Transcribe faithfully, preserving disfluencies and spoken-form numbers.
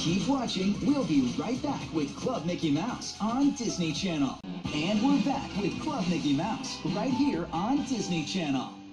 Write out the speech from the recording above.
Keep watching. We'll be right back with Club Mickey Mouse on Disney Channel. And we're back with Club Mickey Mouse right here on Disney Channel.